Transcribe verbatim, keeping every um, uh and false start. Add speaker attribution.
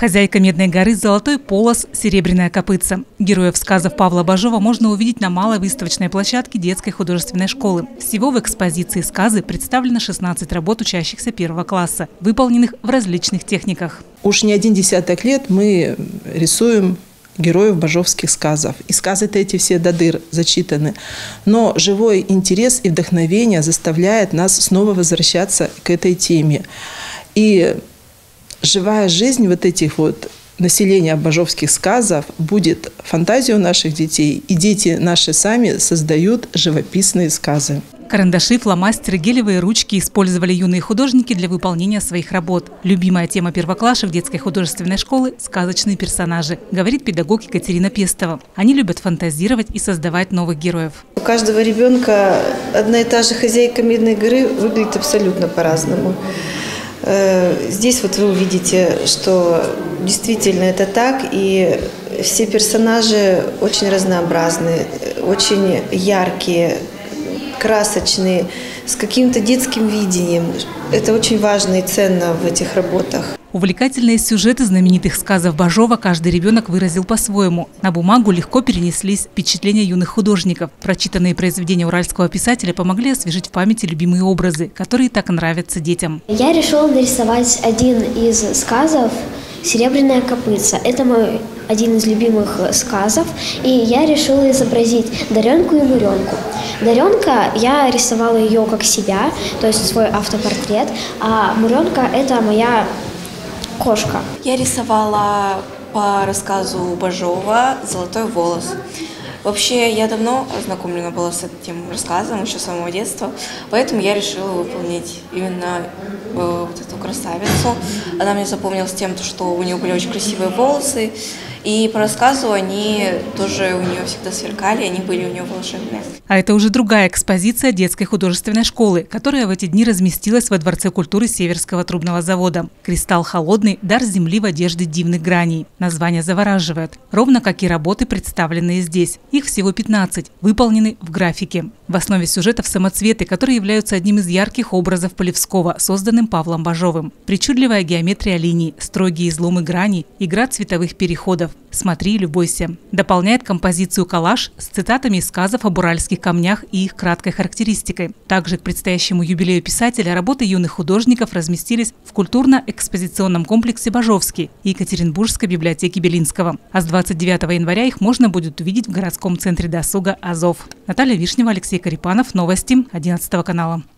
Speaker 1: Хозяйка Медной горы, золотой полос, серебряная копытца. Героев сказов Павла Бажова можно увидеть на малой выставочной площадке детской художественной школы. Всего в экспозиции сказы представлено шестнадцать работ учащихся первого класса, выполненных в различных техниках.
Speaker 2: Уж не один десяток лет мы рисуем героев бажовских сказов. И сказы-то эти все до дыр зачитаны. Но живой интерес и вдохновение заставляет нас снова возвращаться к этой теме. И живая жизнь вот этих вот населения бажовских сказов будет фантазию наших детей. И дети наши сами создают живописные сказы.
Speaker 1: Карандаши, фломастеры, гелевые ручки использовали юные художники для выполнения своих работ. Любимая тема первоклашек детской художественной школы – сказочные персонажи, говорит педагог Екатерина Пестова. Они любят фантазировать и создавать новых героев.
Speaker 3: У каждого ребенка одна и та же хозяйка Медной горы выглядит абсолютно по-разному. Здесь вот вы увидите, что действительно это так, и все персонажи очень разнообразные, очень яркие, красочные, с каким-то детским видением. Это очень важно и ценно в этих работах.
Speaker 1: Увлекательные сюжеты знаменитых сказов Бажова каждый ребенок выразил по-своему. На бумагу легко перенеслись впечатления юных художников. Прочитанные произведения уральского писателя помогли освежить в памяти любимые образы, которые так нравятся детям.
Speaker 4: Я решила нарисовать один из сказов «Серебряная копытца». Это мой один из любимых сказов, и я решила изобразить Даренку и Муренку. Даренка, я рисовала ее как себя, то есть свой автопортрет, а Муренка – это моя кошка.
Speaker 5: Я рисовала по рассказу Бажова «Золотой волос». Вообще, я давно ознакомлена была с этим рассказом, еще с самого детства, поэтому я решила выполнить именно э, вот эту красавицу. Она мне запомнилась тем, что у нее были очень красивые волосы, и по рассказу они тоже у нее всегда сверкали, они были у нее волшебные.
Speaker 1: А это уже другая экспозиция детской художественной школы, которая в эти дни разместилась во Дворце культуры Северского трубного завода. «Кристалл холодный. Дар земли в одежде дивных граней». Название завораживает. Ровно как и работы, представленные здесь. Их всего пятнадцать, выполнены в графике. В основе сюжетов самоцветы, которые являются одним из ярких образов Полевского, созданным Павлом Бажовым. Причудливая геометрия линий, строгие изломы граней, игра цветовых переходов. Смотри и любуйся. Дополняет композицию коллаж с цитатами из сказов об уральских камнях и их краткой характеристикой. Также к предстоящему юбилею писателя работы юных художников разместились в культурно-экспозиционном комплексе «Бажовский» и Екатеринбургской библиотеке Белинского. А с двадцать девятого января их можно будет увидеть в городском центре досуга «Азов». Наталья Вишнева, Алексей Карипанов. Новости одиннадцатого канала.